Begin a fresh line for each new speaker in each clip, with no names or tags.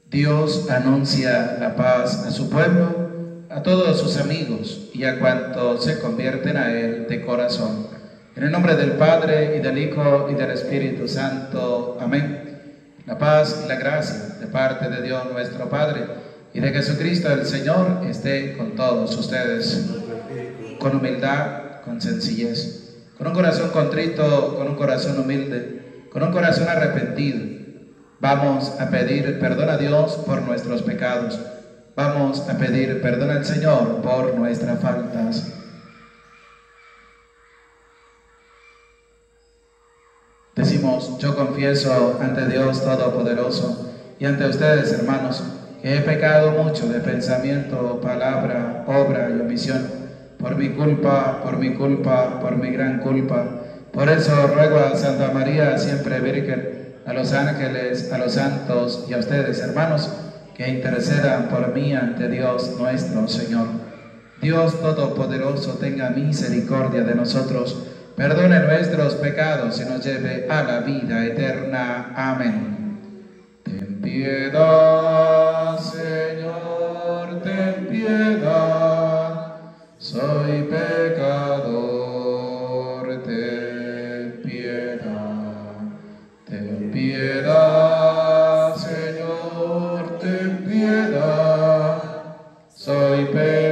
Dios anuncia la paz a su pueblo, a todos sus amigos y a cuantos se convierten a Él de corazón. En el nombre del Padre, y del Hijo, y del Espíritu Santo. Amén. La paz y la gracia de parte de Dios nuestro Padre y de Jesucristo el Señor esté con todos ustedes. Con humildad, con sencillez, con un corazón contrito, con un corazón humilde, con un corazón arrepentido. Vamos a pedir perdón a Dios por nuestros pecados. Vamos a pedir perdón al Señor por nuestras faltas. Decimos: yo confieso ante Dios Todopoderoso y ante ustedes, hermanos, que he pecado mucho de pensamiento, palabra, obra y omisión, por mi culpa, por mi gran culpa. Por eso ruego a Santa María, siempre Virgen, a los ángeles, a los santos y a ustedes, hermanos, que intercedan por mí ante Dios nuestro Señor. Dios Todopoderoso tenga misericordia de nosotros, perdone nuestros pecados y nos lleve a la vida eterna. Amén. Ten piedad, Señor, ten piedad. Soy pecador, ten piedad. Ten piedad, Señor, ten piedad. Soy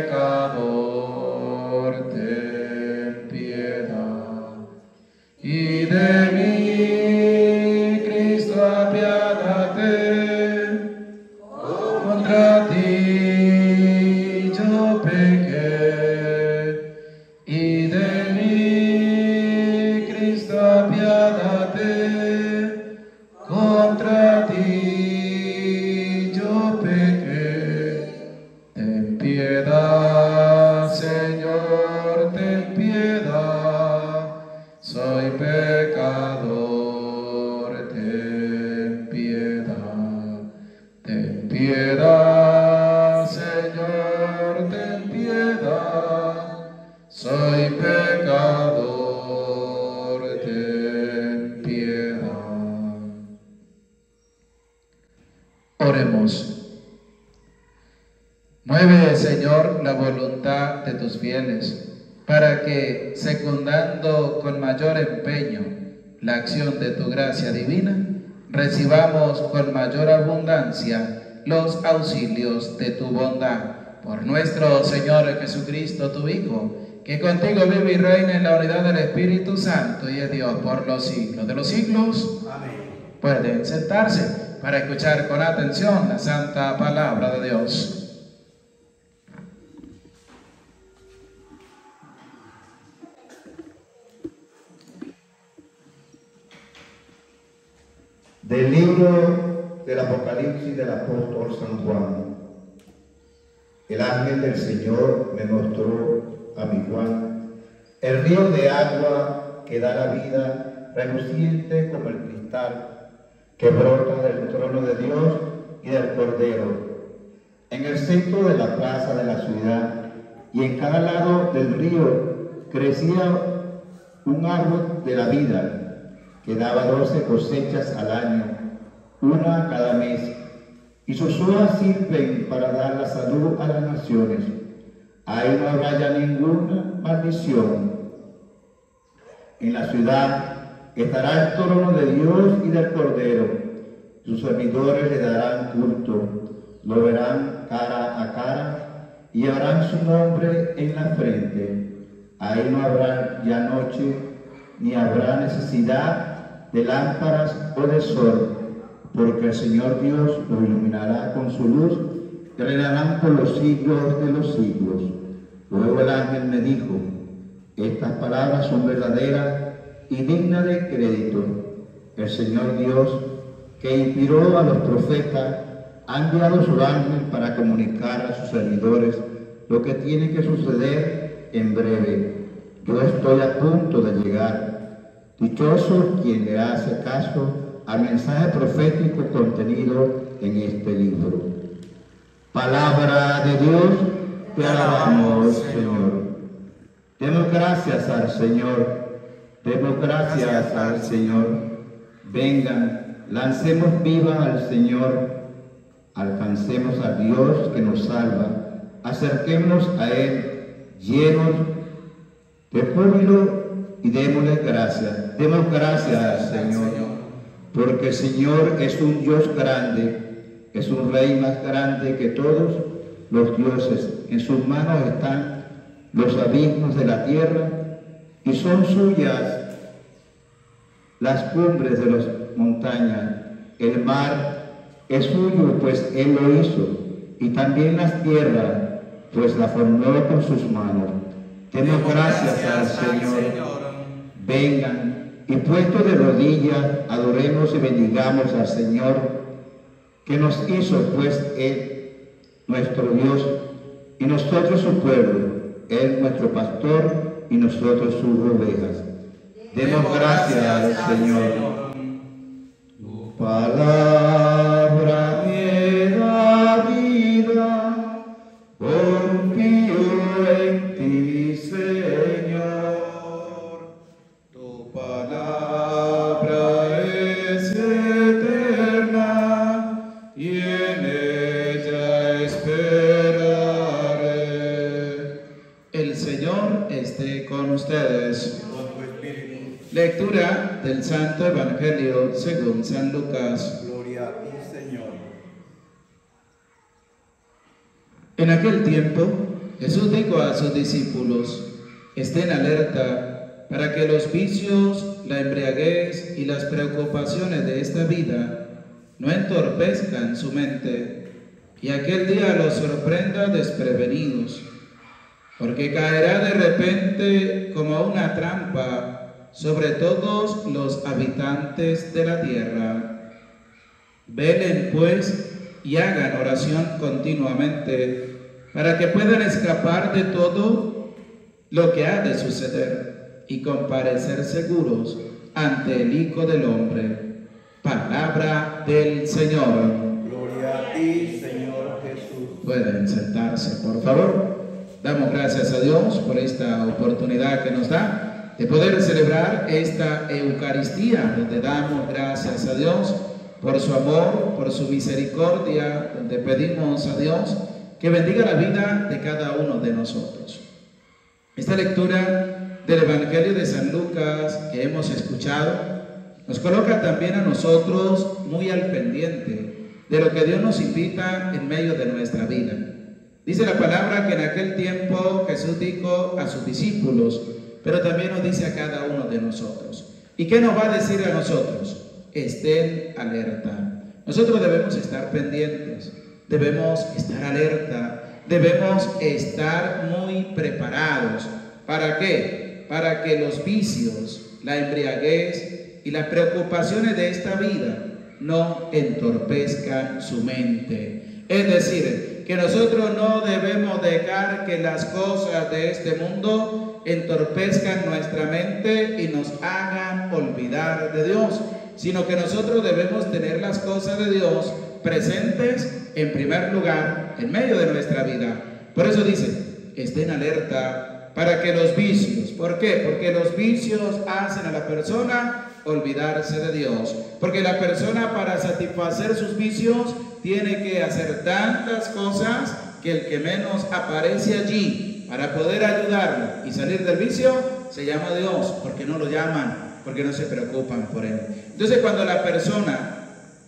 pecador, ten piedad. Y de mí, Cristo, apiádate. Contra ti yo pequé. Y de mí, Cristo, apiádate. Contra ti yo pequé. Ten piedad, Señor, ten piedad. Soy pecador, ten piedad. Ten piedad, Señor, ten piedad. Soy pecador, ten piedad. Oremos. Mueve, Señor, la voluntad de tus fieles, para que, secundando con mayor empeño la acción de tu gracia divina, recibamos con mayor abundancia los auxilios de tu bondad. Por nuestro Señor Jesucristo, tu Hijo, que contigo vive y reina en la unidad del Espíritu Santo y es Dios por los siglos de los siglos. Amén. Pueden sentarse para escuchar con atención la santa palabra de Dios.
Del libro del Apocalipsis del apóstol San Juan. El ángel del Señor me mostró a mi Juan el río de agua que da la vida, reluciente como el cristal, que brota del trono de Dios y del Cordero. En el centro de la plaza de la ciudad y en cada lado del río crecía un árbol de la vida, que daba 12 cosechas al año, una cada mes, y sus hojas sirven para dar la salud a las naciones. Ahí no habrá ya ninguna maldición. En la ciudad estará el trono de Dios y del Cordero. Sus servidores le darán culto, lo verán cara a cara y llevarán su nombre en la frente. Ahí no habrá ya noche, ni habrá necesidad de lámparas o de sol, porque el Señor Dios lo iluminará con su luz y reinarán por los siglos de los siglos. Luego el ángel me dijo: estas palabras son verdaderas y dignas de crédito. El Señor Dios, que inspiró a los profetas, ha enviado su ángel para comunicar a sus servidores lo que tiene que suceder en breve. Yo estoy a punto de llegar. Dichoso quien le hace caso al mensaje profético contenido en este libro. Palabra de Dios, te alabamos, Señor. Demos gracias al Señor, demos gracias al Señor. Vengan, lancemos viva al Señor, Alcancemos a Dios que nos salva, acerquémonos a Él llenos de júbilo y démosle gracias. Demos gracias, Señor, porque el Señor es un Dios grande, es un Rey más grande que todos los dioses. En sus manos están los abismos de la tierra y son suyas las cumbres de las montañas. El mar es suyo, pues Él lo hizo, y también las tierras, pues la formó con sus manos. Demos gracias al Señor. Vengan y puestos de rodillas, adoremos y bendigamos al Señor, que nos hizo pues Él, nuestro Dios, y nosotros su pueblo, Él nuestro pastor y nosotros sus ovejas. Demos gracias al Señor. Tu palabra me da vida, confío en ti, Señor. Tu palabra es eterna y en ella esperaré.
El Señor esté con ustedes. Lectura del Santo Evangelio según San Lucas.
Gloria a ti, Señor.
En aquel tiempo, Jesús dijo a sus discípulos: estén alerta para que los vicios, la embriaguez y las preocupaciones de esta vida no entorpezcan su mente y aquel día los sorprenda desprevenidos, porque caerá de repente como una trampa sobre todos los habitantes de la tierra. Velen pues y hagan oración continuamente para que puedan escapar de todo lo que ha de suceder y comparecer seguros ante el Hijo del Hombre. Palabra del Señor.
Gloria a ti, Señor Jesús.
Pueden sentarse, por favor. Damos gracias a Dios por esta oportunidad que nos da de poder celebrar esta Eucaristía, donde damos gracias a Dios por su amor, por su misericordia, donde pedimos a Dios que bendiga la vida de cada uno de nosotros. Esta lectura del Evangelio de San Lucas que hemos escuchado nos coloca también a nosotros muy al pendiente de lo que Dios nos invita en medio de nuestra vida. Dice la palabra que en aquel tiempo Jesús dijo a sus discípulos, pero también nos dice a cada uno de nosotros. ¿Y qué nos va a decir a nosotros? Estén alerta. Nosotros debemos estar pendientes, debemos estar alerta, debemos estar muy preparados. ¿Para qué? Para que los vicios, la embriaguez y las preocupaciones de esta vida no entorpezcan su mente. Es decir, que nosotros no debemos dejar que las cosas de este mundo entorpezcan nuestra mente y nos hagan olvidar de Dios, sino que nosotros debemos tener las cosas de Dios presentes en primer lugar en medio de nuestra vida. Por eso dice, estén alerta para que los vicios, ¿por qué? Porque los vicios hacen a la persona olvidarse de Dios, porque la persona para satisfacer sus vicios tiene que hacer tantas cosas que el que menos aparece allí para poder ayudarlo y salir del vicio se llama Dios, porque no lo llaman, porque no se preocupan por él. Entonces cuando la persona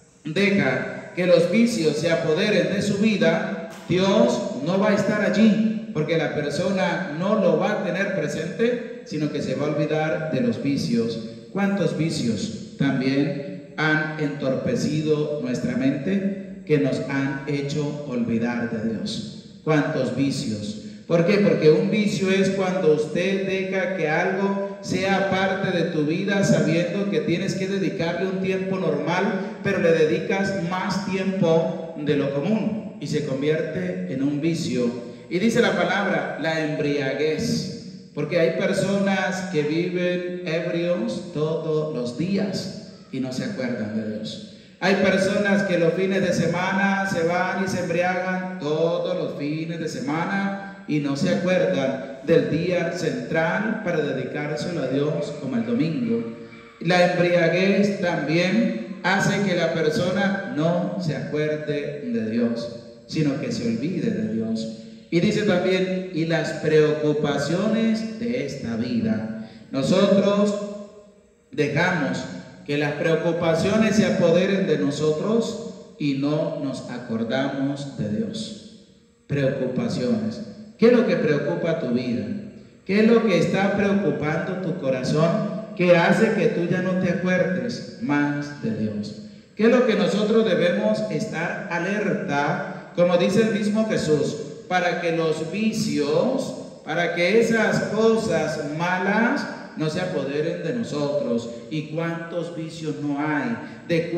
deja que los vicios se apoderen de su vida, Dios no va a estar allí, porque la persona no lo va a tener presente, sino que se va a olvidar de los vicios. ¿Cuántos vicios también han entorpecido nuestra mente, que nos han hecho olvidar de Dios? ¿Cuántos vicios? ¿Por qué? Porque un vicio es cuando usted deja que algo sea parte de tu vida sabiendo que tienes que dedicarle un tiempo normal, pero le dedicas más tiempo de lo común y se convierte en un vicio. Y dice la palabra, la embriaguez, porque hay personas que viven ebrios todos los días y no se acuerdan de Dios. Hay personas que los fines de semana se van y se embriagan todos los fines de semana y no se acuerdan del día central para dedicárselo a Dios, como el domingo. La embriaguez también hace que la persona no se acuerde de Dios, sino que se olvide de Dios. Y dice también, y las preocupaciones de esta vida. Nosotros dejamos que las preocupaciones se apoderen de nosotros y no nos acordamos de Dios. Preocupaciones. ¿Qué es lo que preocupa tu vida? ¿Qué es lo que está preocupando tu corazón que hace que tú ya no te acuerdes más de Dios? ¿Qué es lo que nosotros debemos estar alerta, como dice el mismo Jesús, para que los vicios, para que esas cosas malas no se apoderen de nosotros? ¿Y cuántos vicios no hay? ¿De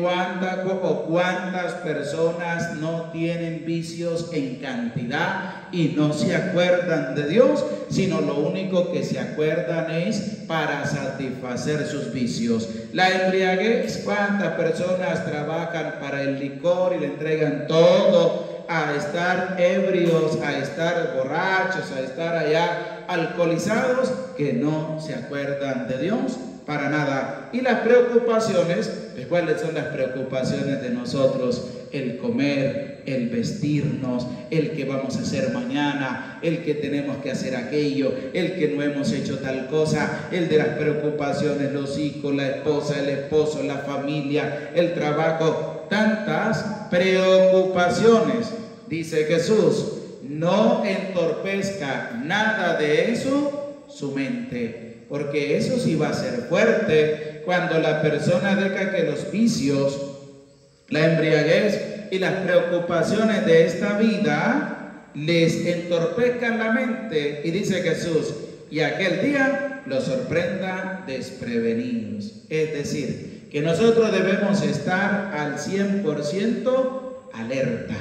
cuántas personas no tienen vicios en cantidad y no se acuerdan de Dios, sino lo único que se acuerdan es para satisfacer sus vicios? La embriaguez, ¿cuántas personas trabajan para el licor y le entregan todo a estar ebrios, a estar borrachos, a estar allá alcoholizados, que no se acuerdan de Dios para nada? Y las preocupaciones, ¿cuáles son las preocupaciones de nosotros? El comer, el vestirnos, el que vamos a hacer mañana, el que tenemos que hacer aquello, el que no hemos hecho tal cosa, el de las preocupaciones, los hijos, la esposa, el esposo, la familia, el trabajo, tantas preocupaciones. Dice Jesús, no entorpezca nada de eso su mente, porque eso sí va a ser fuerte cuando la persona deja que los vicios, la embriaguez y las preocupaciones de esta vida les entorpezcan la mente. Y dice Jesús, y aquel día los sorprenda desprevenidos. Es decir, que nosotros debemos estar al 100% alerta,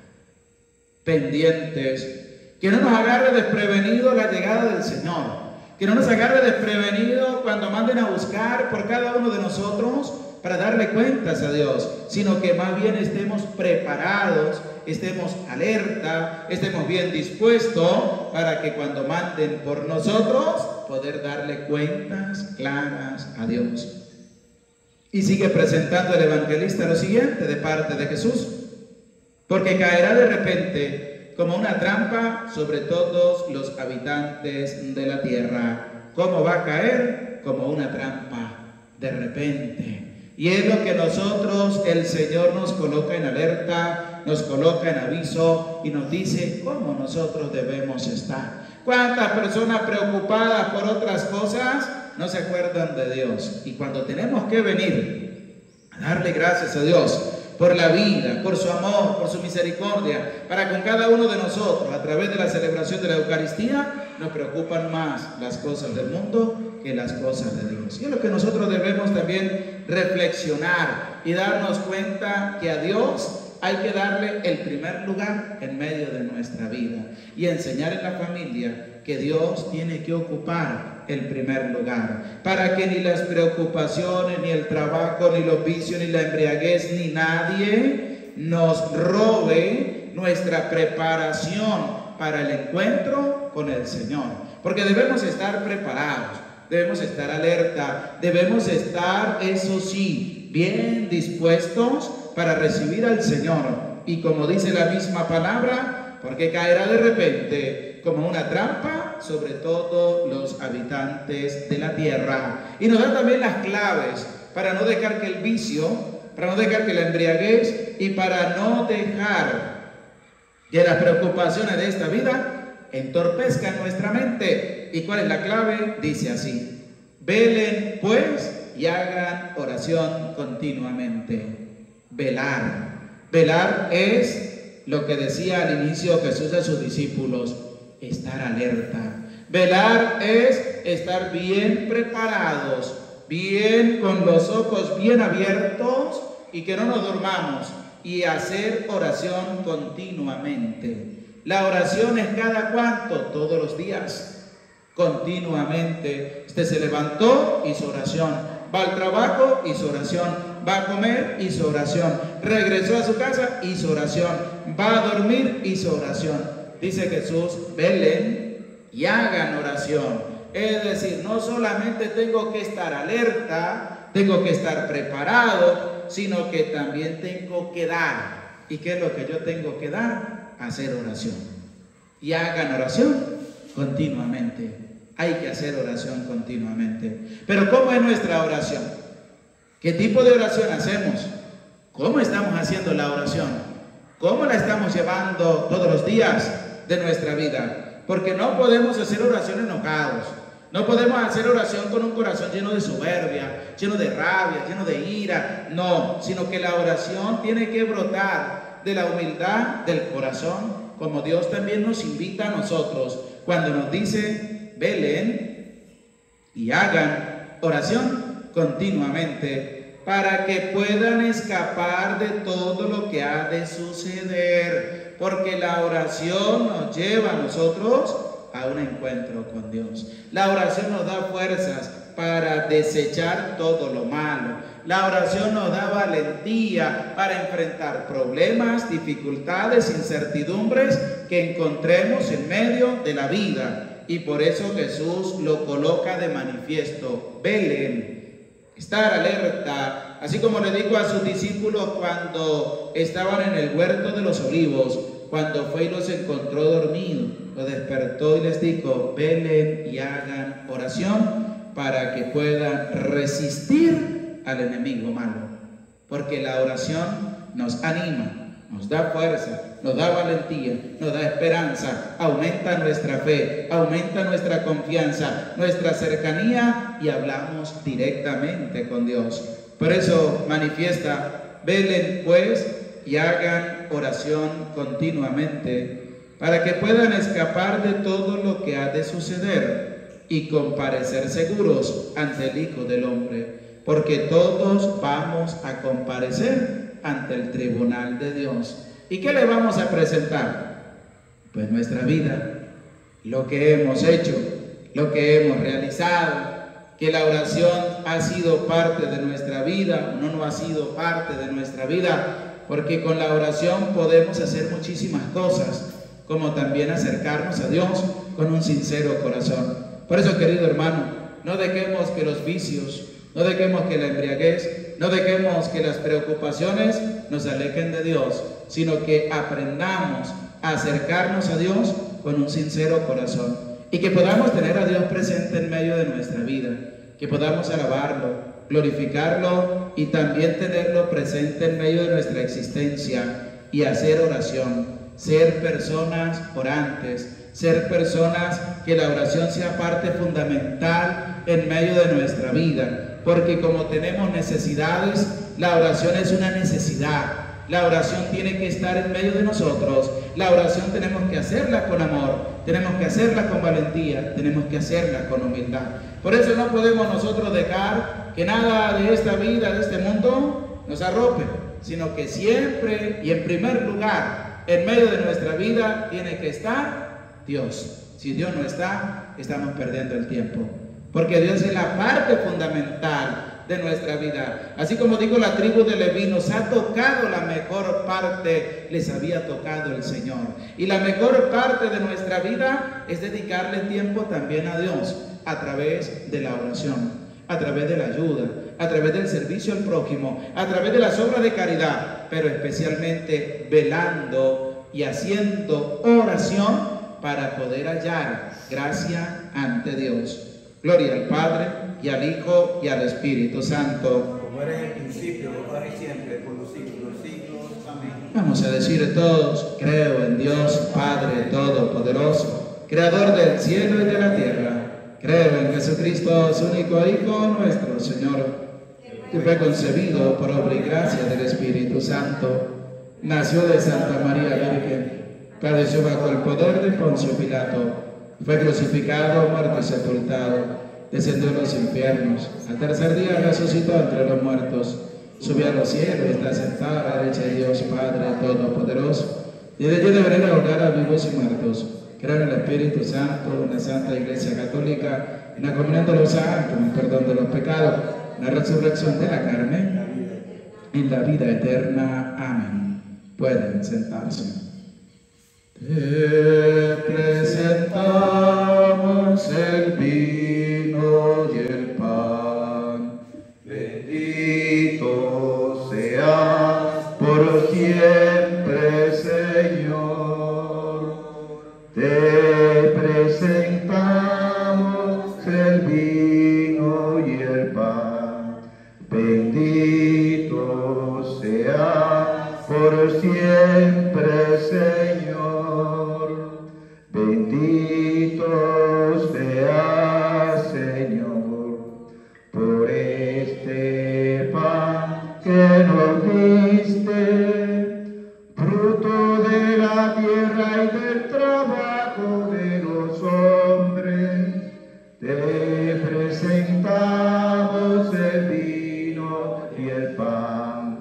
pendientes, que no nos agarre desprevenido la llegada del Señor, que no nos agarre desprevenido cuando manden a buscar por cada uno de nosotros para darle cuentas a Dios, sino que más bien estemos preparados, estemos alerta, estemos bien dispuestos para que cuando manden por nosotros poder darle cuentas claras a Dios. Y sigue presentando el evangelista lo siguiente de parte de Jesús: porque caerá de repente como una trampa sobre todos los habitantes de la tierra. ¿Cómo va a caer? Como una trampa, de repente. Y es lo que nosotros, el Señor nos coloca en alerta, nos coloca en aviso y nos dice cómo nosotros debemos estar. ¿Cuántas personas preocupadas por otras cosas no se acuerdan de Dios? Y cuando tenemos que venir a darle gracias a Dios por la vida, por su amor, por su misericordia, para con cada uno de nosotros, a través de la celebración de la Eucaristía, nos preocupan más las cosas del mundo que las cosas de Dios. Y es lo que nosotros debemos también reflexionar y darnos cuenta que a Dios hay que darle el primer lugar en medio de nuestra vida y enseñar en la familia que Dios tiene que ocupar el primer lugar, para que ni las preocupaciones, ni el trabajo, ni los vicios, ni la embriaguez, ni nadie nos robe nuestra preparación para el encuentro con el Señor. Porque debemos estar preparados, debemos estar alerta, debemos estar, eso sí, bien dispuestos para recibir al Señor. Y como dice la misma palabra, porque caerá de repente como una trampa sobre todos los habitantes de la tierra. Y nos da también las claves para no dejar que el vicio, para no dejar que la embriaguez y para no dejar que las preocupaciones de esta vida entorpezcan nuestra mente. ¿Y cuál es la clave? Dice así: velen pues y hagan oración continuamente. Velar. Velar es lo que decía al inicio Jesús a sus discípulos: estar alerta. Velar es estar bien preparados, bien con los ojos bien abiertos y que no nos durmamos, y hacer oración continuamente. La oración es cada cuánto, todos los días, continuamente. Usted se levantó, hizo oración, va al trabajo, hizo oración, va a comer, hizo oración, regresó a su casa, hizo oración, va a dormir, hizo oración. Dice Jesús: velen y hagan oración. Es decir, no solamente tengo que estar alerta, tengo que estar preparado, sino que también tengo que dar. ¿Y qué es lo que yo tengo que dar? Hacer oración. Y hagan oración continuamente. Hay que hacer oración continuamente. Pero ¿cómo es nuestra oración? ¿Qué tipo de oración hacemos? ¿Cómo estamos haciendo la oración? ¿Cómo la estamos llevando todos los días de nuestra vida? Porque no podemos hacer oración enojados. No podemos hacer oración con un corazón lleno de soberbia, lleno de rabia, lleno de ira. No, sino que la oración tiene que brotar de la humildad del corazón, como Dios también nos invita a nosotros cuando nos dice: velen y hagan oración continuamente para que puedan escapar de todo lo que ha de suceder, porque la oración nos lleva a nosotros a un encuentro con Dios. La oración nos da fuerzas para desechar todo lo malo. La oración nos da valentía para enfrentar problemas, dificultades, incertidumbres que encontremos en medio de la vida. Y por eso Jesús lo coloca de manifiesto: velen, estar alerta, así como le dijo a sus discípulos cuando estaban en el huerto de los olivos, cuando fue y los encontró dormidos, los despertó y les dijo: velen y hagan oración para que puedan resistir al enemigo malo. Porque la oración nos anima, nos da fuerza, nos da valentía, nos da esperanza, aumenta nuestra fe, aumenta nuestra confianza, nuestra cercanía, y hablamos directamente con Dios. Por eso manifiesta: velen pues y hagan oración continuamente, para que puedan escapar de todo lo que ha de suceder y comparecer seguros ante el Hijo del Hombre, porque todos vamos a comparecer ante el tribunal de Dios. ¿Y qué le vamos a presentar? Pues nuestra vida, lo que hemos hecho, lo que hemos realizado. Que la oración ha sido parte de nuestra vida o no ha sido parte de nuestra vida, porque con la oración podemos hacer muchísimas cosas, como también acercarnos a Dios con un sincero corazón. Por eso, querido hermano, no dejemos que los vicios, no dejemos que la embriaguez, no dejemos que las preocupaciones nos alejen de Dios, sino que aprendamos a acercarnos a Dios con un sincero corazón, y que podamos tener a Dios presente en medio de nuestra vida, que podamos alabarlo, glorificarlo y también tenerlo presente en medio de nuestra existencia, y hacer oración, ser personas orantes, ser personas que la oración sea parte fundamental en medio de nuestra vida, porque como tenemos necesidades, la oración es una necesidad. La oración tiene que estar en medio de nosotros. La oración tenemos que hacerla con amor, tenemos que hacerla con valentía, tenemos que hacerla con humildad. Por eso no podemos nosotros dejar que nada de esta vida, de este mundo, nos arrope, sino que siempre y en primer lugar, en medio de nuestra vida, tiene que estar Dios. Si Dios no está, estamos perdiendo el tiempo, porque Dios es la parte fundamental de nuestra vida. Así como digo, la tribu de Leví nos ha tocado la mejor parte, les había tocado el Señor. Y la mejor parte de nuestra vida es dedicarle tiempo también a Dios, a través de la oración, a través de la ayuda, a través del servicio al prójimo, a través de las obras de caridad, pero especialmente velando y haciendo oración para poder hallar gracia ante Dios. Gloria al Padre, y al Hijo, y al Espíritu Santo.
Como era en el principio, ahora y siempre, por los siglos de los siglos. Amén.
Vamos a decir todos: creo en Dios Padre Todopoderoso, Creador del cielo y de la tierra. Creo en Jesucristo, su único Hijo, nuestro Señor, que fue concebido por obra y gracia del Espíritu Santo. Nació de Santa María Virgen, padeció bajo el poder de Poncio Pilato, fue crucificado, muerto y sepultado, descendió a los infiernos, al tercer día resucitó entre los muertos, subió a los cielos y está sentado a la derecha de Dios Padre Todopoderoso, y de allí de venir a juzgar a vivos y muertos. Creo en el Espíritu Santo, en la Santa Iglesia Católica, en la comunión de los santos, en el perdón de los pecados, en la resurrección de la carne, en la vida eterna. Amén. Pueden sentarse. Te presentamos el vino y el pan.
siempre, Señor. Te presentamos el vino y el pan. Bendito sea por siempre, Señor. Bendito sea, Señor, por este pan que nos diste, fruto de la tierra y del trabajo de los hombres. Te presentamos el vino y el pan.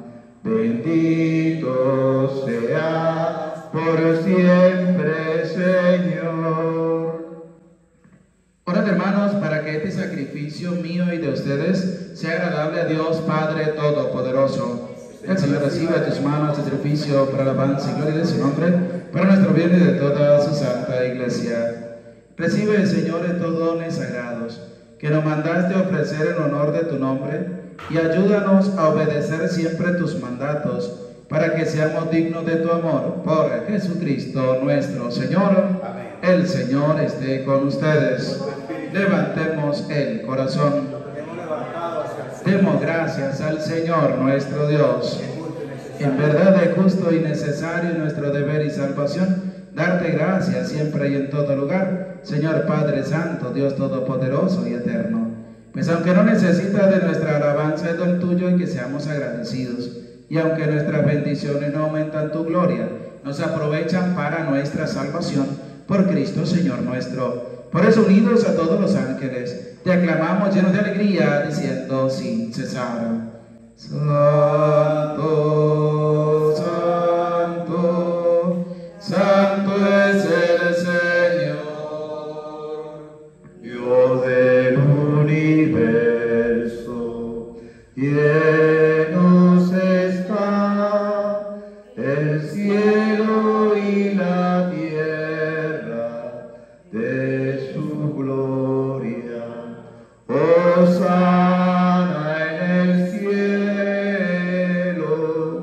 Bendito sea por siempre, Señor.
Orad, hermanos, para que este sacrificio mío y de ustedes sea agradable a Dios Padre Todopoderoso. El Señor reciba de tus manos este sacrificio para alabanza y gloria de su nombre, para nuestro bien y de toda su santa iglesia. Recibe, Señor, estos dones sagrados que nos mandaste ofrecer en honor de tu nombre, y ayúdanos a obedecer siempre tus mandatos, para que seamos dignos de tu amor, por Jesucristo nuestro Señor.
Amén.
El Señor esté con ustedes. Levantemos el corazón.
Hemos levantado hacia el Señor.
Demos gracias al Señor nuestro Dios.
Es justo y necesario.
En verdad es justo y necesario nuestro deber y salvación darte gracias siempre y en todo lugar, Señor Padre Santo, Dios Todopoderoso y Eterno. Pues aunque no necesita de nuestra alabanza, es don tuyo y que seamos agradecidos. Y aunque nuestras bendiciones no aumentan tu gloria, nos aprovechan para nuestra salvación por Cristo Señor nuestro. Por eso, unidos a todos los ángeles, te aclamamos llenos de alegría, diciendo sin cesar: Santo, Santo, Santo es el Señor,
Dios del universo, llenos está el cielo y la tierra de su gloria. Hosana en el cielo,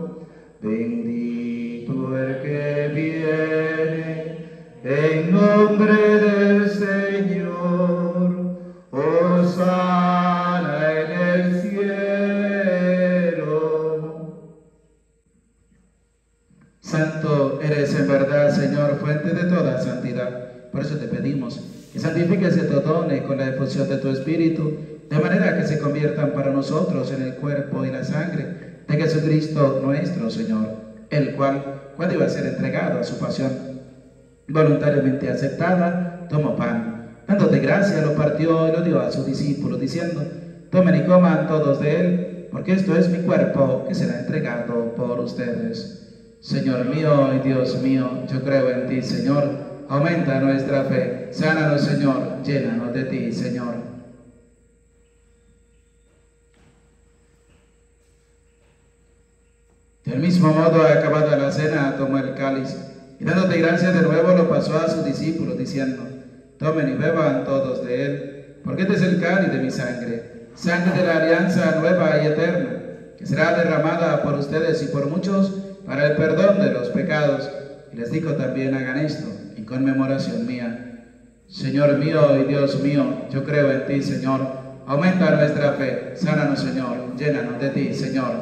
bendito el que viene en nombre del Señor. Hosana en el cielo.
Santo eres en verdad, Señor, fuente de toda santidad. Por eso te pedimos que santifiques estos dones con la efusión de tu Espíritu, de manera que se conviertan para nosotros en el cuerpo y la sangre de Jesucristo nuestro Señor, el cual, cuando iba a ser entregado a su pasión voluntariamente aceptada, tomó pan, dándote gracia, lo partió y lo dio a sus discípulos, diciendo: tomen y coman todos de él, porque esto es mi cuerpo que será entregado por ustedes. Señor mío y Dios mío, yo creo en ti, Señor. Aumenta nuestra fe. Sánanos, Señor. Llénanos de ti, Señor. Del mismo modo, acabada la cena, tomó el cáliz y dándote gracias de nuevo lo pasó a sus discípulos, diciendo: tomen y beban todos de él, porque este es el cáliz de mi sangre, sangre de la alianza nueva y eterna, que será derramada por ustedes y por muchos para el perdón de los pecados. Y les digo también: hagan esto en conmemoración mía. Señor mío y Dios mío, yo creo en ti, Señor. Aumenta nuestra fe. Sánanos, Señor. Llénanos de ti, Señor.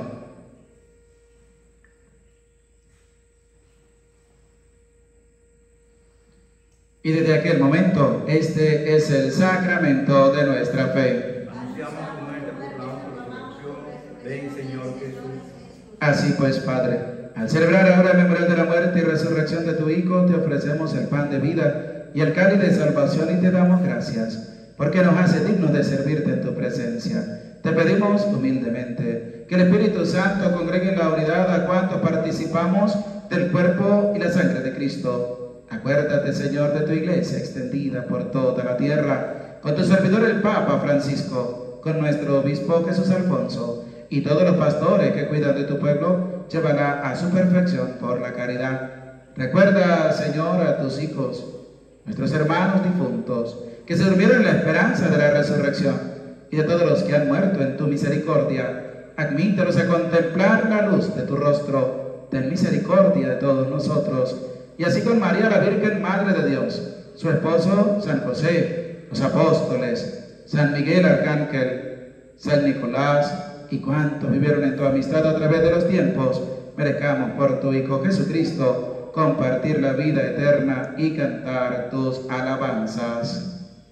Y desde aquel momento, este es el sacramento de nuestra fe.
Anunciamos tu muerte, proclamamos tu resurrección. Ven, Señor Jesús.
Así pues, Padre, al celebrar ahora el memorial de la muerte y resurrección de tu Hijo, te ofrecemos el pan de vida y el cáliz de salvación, y te damos gracias, porque nos hace dignos de servirte en tu presencia. Te pedimos humildemente que el Espíritu Santo congregue en la unidad a cuantos participamos del cuerpo y la sangre de Cristo. Acuérdate, Señor, de tu iglesia extendida por toda la tierra, con tu servidor el Papa Francisco, con nuestro obispo Jesús Alfonso, y todos los pastores que cuidan de tu pueblo, llévala a su perfección por la caridad. Recuerda, Señor, a tus hijos, nuestros hermanos difuntos, que se durmieron en la esperanza de la resurrección, y de todos los que han muerto en tu misericordia. Admítelos a contemplar la luz de tu rostro, ten misericordia de todos nosotros, y así con María la Virgen, Madre de Dios, su esposo San José, los apóstoles, San Miguel Arcángel, San Nicolás, y cuantos vivieron en tu amistad a través de los tiempos, merezcamos por tu Hijo Jesucristo compartir la vida eterna y cantar tus alabanzas.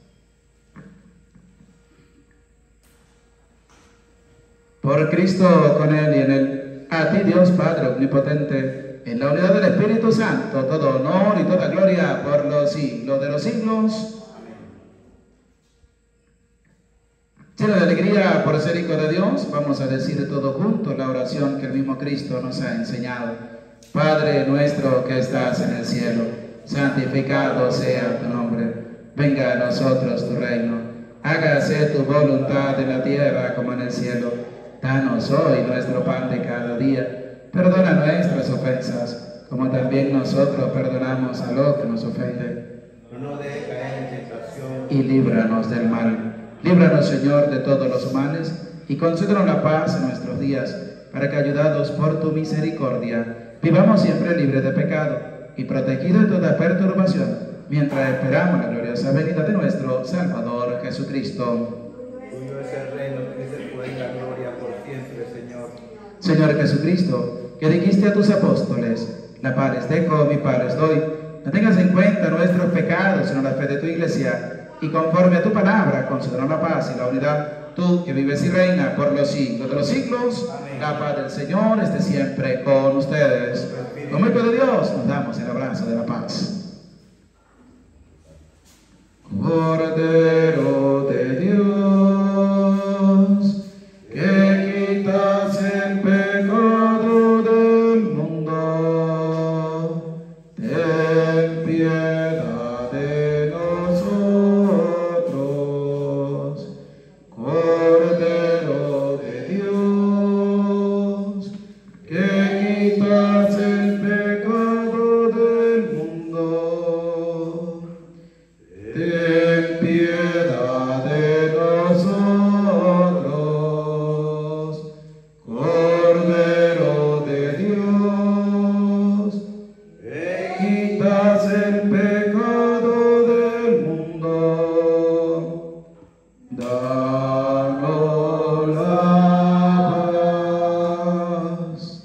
Por Cristo, con Él y en Él, a ti Dios Padre Omnipotente, en la unidad del Espíritu Santo, todo honor y toda gloria por los siglos de los siglos. Lleno de alegría por ser hijo de Dios, vamos a decir todos juntos la oración que el mismo Cristo nos ha enseñado. Padre nuestro que estás en el cielo, santificado sea tu nombre. Venga a nosotros tu reino. Hágase tu voluntad en la tierra como en el cielo. Danos hoy nuestro pan de cada día. Perdona nuestras ofensas, como también nosotros perdonamos a los que nos ofenden.
No dejes caer en tentación.
Y líbranos del mal. Líbranos, Señor, de todos los males, y concédenos la paz en nuestros días, para que, ayudados por tu misericordia, vivamos siempre libres de pecado y protegidos de toda perturbación, mientras esperamos la gloriosa venida de nuestro Salvador Jesucristo.
Tuyo es el reino, es el poder y la gloria por siempre, Señor.
Señor Jesucristo, que dijiste a tus apóstoles, la paz les dejo, mi paz les doy, no tengas en cuenta nuestros pecados, sino la fe de tu Iglesia, y conforme a tu palabra, concédenos la paz y la unidad, tú que vives y reinas por los siglos de los siglos. Amén. La paz del Señor esté siempre con ustedes. Como hijo de Dios, nos damos el abrazo de la paz. Cordero de Dios, que quitas el pecado del mundo, ten piedad de nosotros. Cordero de Dios, que quitas el pecado del mundo, ten piedad de nosotros. Cordero de Dios, que quitas el pecado del mundo, danos la paz.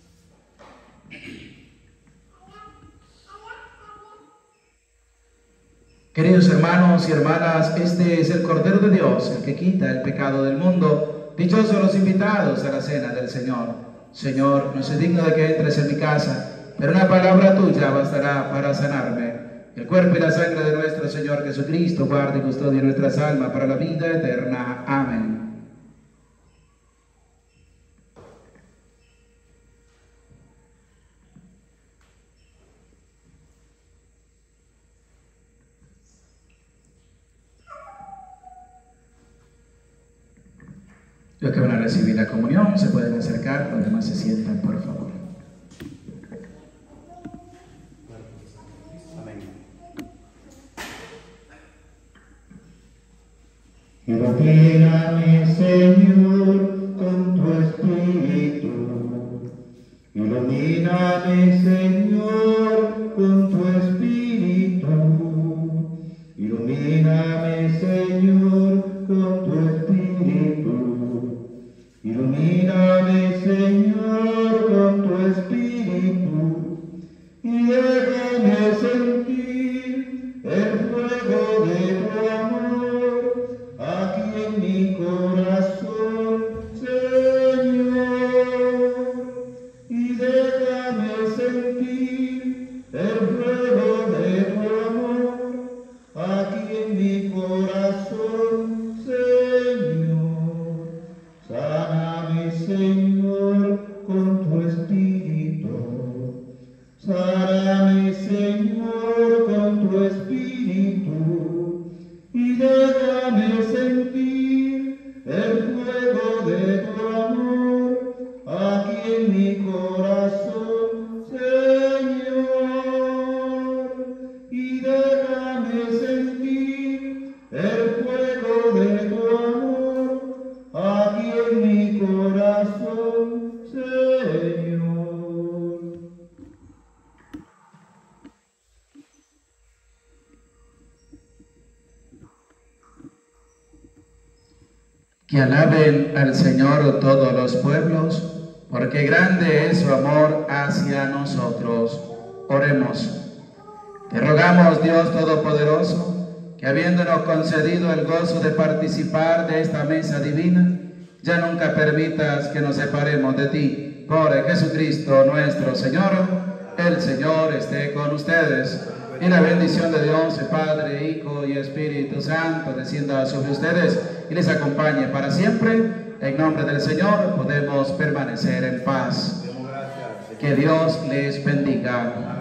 Queridos hermanos y hermanas, este es el Cordero de Dios, el que quita el pecado del mundo. Dichosos los invitados a la cena del Señor. Señor, no soy digno de que entres en mi casa, pero una palabra tuya bastará para sanarme. El cuerpo y la sangre de nuestro Señor Jesucristo guarde y custodie nuestras almas para la vida eterna. Amén. Los que van a recibir la comunión se pueden acercar, los demás se sientan, por favor.
Amén.
Ilumíname, Señor, con tu Espíritu. Ilumíname, Señor, con tu Espíritu. Ilumíname, Señor, con tu Espíritu. Ilumíname, Señor, con tu Espíritu. Y déjame sentir el fuego de tu amor aquí en mi corazón, Señor. Y déjame sentir el fuego de tu amor aquí en mi corazón, Señor. Sáname, Señor, con tu Espíritu. Sáname, Señor, con tu Espíritu. Y déjame sentir el fuego de tu amor aquí en mi corazón, Señor. Y déjame sentir el fuego de tu amor aquí en mi corazón, Señor.
Que alaben al Señor todos los pueblos, porque grande es su amor hacia nosotros. Oremos. Te rogamos, Dios Todopoderoso, que habiéndonos concedido el gozo de participar de esta mesa divina, ya nunca permitas que nos separemos de ti. Por Jesucristo nuestro Señor. El Señor esté con ustedes. Y la bendición de Dios, el Padre, Hijo y Espíritu Santo, descienda sobre ustedes y les acompañe para siempre. En nombre del Señor podemos permanecer en paz. Que Dios les bendiga.